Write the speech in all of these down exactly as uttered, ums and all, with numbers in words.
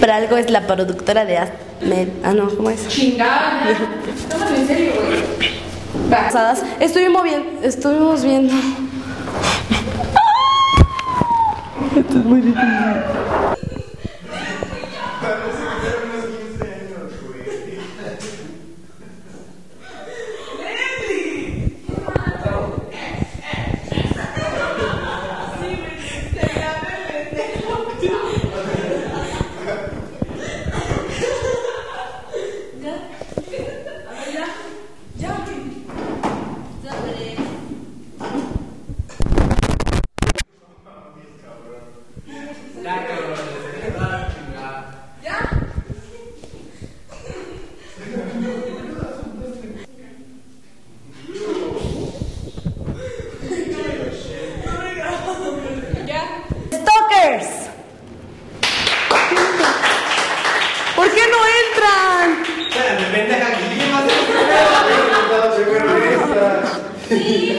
Por algo es la productora de Ahmed. Ah, no, ¿cómo es? Chingada. Tómalo en serio, güey. Pasadas. Estuvimos bien, estuvimos viendo. Esto es muy difícil. ¿Por qué no entran? Espérame, pendeja, aquí más de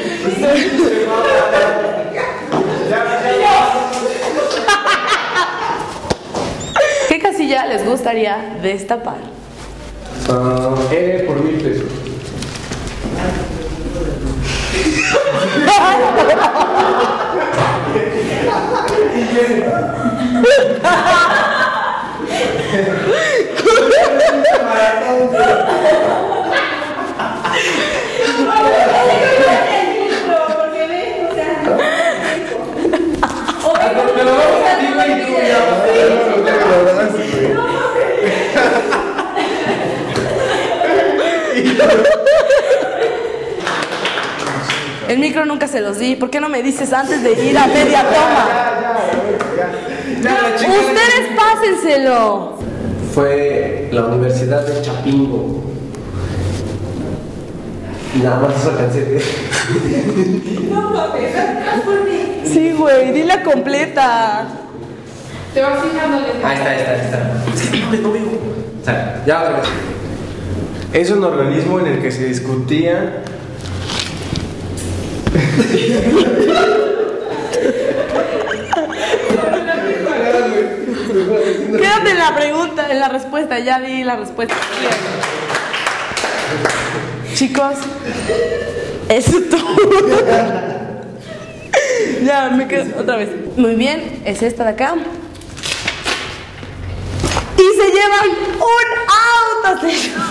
¿Qué casilla les gustaría destapar? Uh, E por mil pesos. El micro nunca se los di. ¿Por qué no me dices antes de ir a media toma? Ustedes pásenselo. Fue la Universidad de Chapingo. Nada más eso alcancé. No mames, haz por mí. Sí, güey, dila completa. Te vas fijando. Ahí está, ahí está, ahí está. Es que no, no veo. O sea, ya otra vez. Es un organismo en el que se discutía. Quédate en la pregunta, en la respuesta. Ya di la respuesta. Chicos, eso es todo. Ya, me quedo otra vez. Muy bien, es esta de acá. Y se llevan un auto, señor.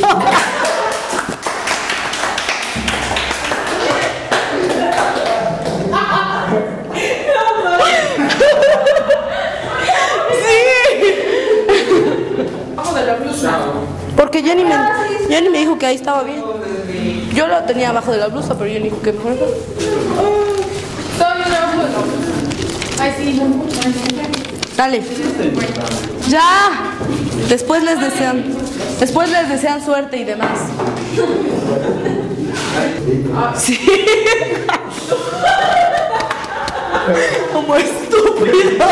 Porque Jenny me, Jenny me dijo que ahí estaba bien. Yo lo tenía abajo de la blusa, pero Jenny dijo que mejor acá. Todavía no lo puedo. Ay, sí, no mucho. Dale. Ya. Después les desean. Después les desean suerte y demás. Sí. Como estúpido.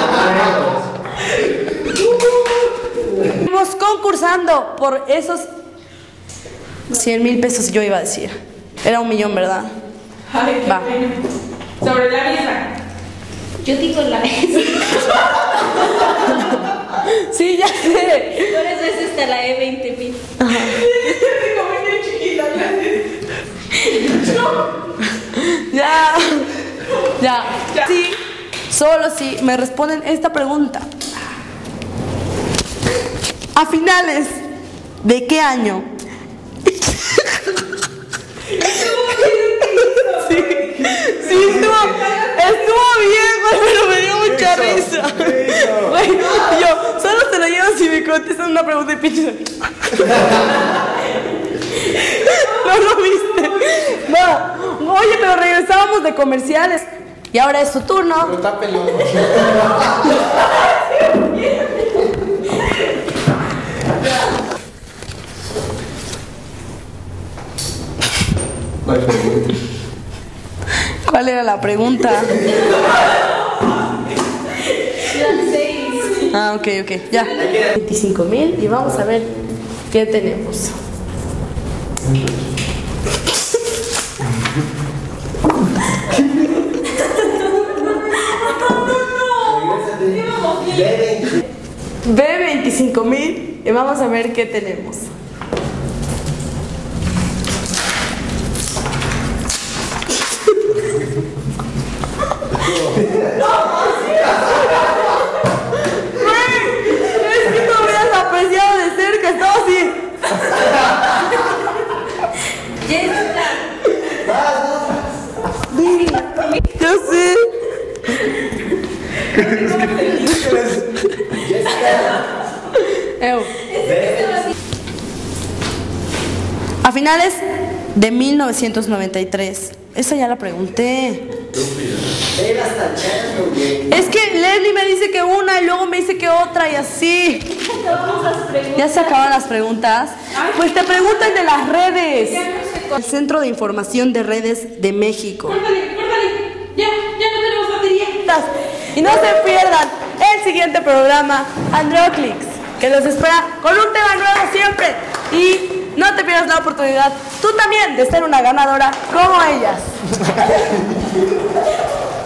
Estamos concursando por esos cien mil pesos, yo iba a decir. Era un millón, ¿verdad? Ay, qué Va. pena. Sobre la mesa. Yo digo la S. Sí, ya sé. Por eso es hasta la E veinte mil. Ya. Ya. Sí. Solo si me responden esta pregunta. ¿A finales de qué año? Sí, sí, estuvo, estuvo bien, güey, pero me dio mucha risa. Güey, yo solo te lo llevo si me contestan una pregunta y pinche. No lo viste. No. Oye, pero regresábamos de comerciales y ahora es tu turno. Pero está peludo. ¿Cuál era la pregunta? Ah, ok, ok, ya. veinticinco mil y vamos a ver qué tenemos. B veinticinco mil y vamos a ver qué tenemos. Es que no hubieras apreciado de cerca, estaba así. Yo sé. Ew. A finales de mil novecientos noventa y tres. Esa ya la pregunté. Es que Leslie me dice que una y luego me dice que otra y así. Ya se acaban las preguntas. Pues te preguntan de las redes. El Centro de Información de Redes de México. Córtale, córtale. Ya, ya no tenemos batería. Y no se pierdan el siguiente programa, Androclix, que los espera con un tema nuevo siempre. Y no te pierdas la oportunidad, tú también, de ser una ganadora como ellas.